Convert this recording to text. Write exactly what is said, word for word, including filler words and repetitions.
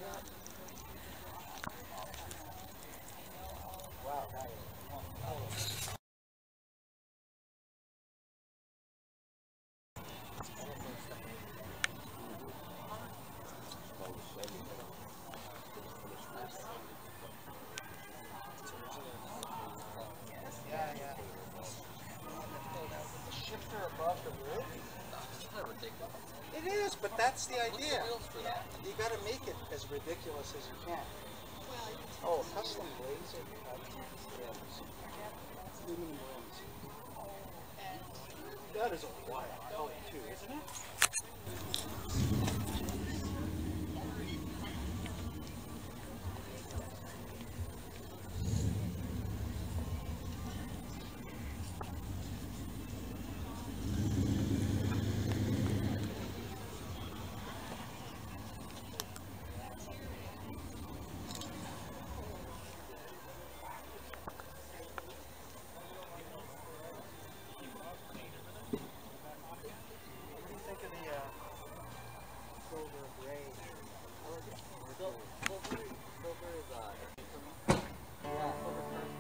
It is, but that's the idea. You got to make it as ridiculous as you can. Oh, custom laser cut rims. Aluminum rims. That is a wild color too, isn't it? Silver, silver is uh, yeah, silver.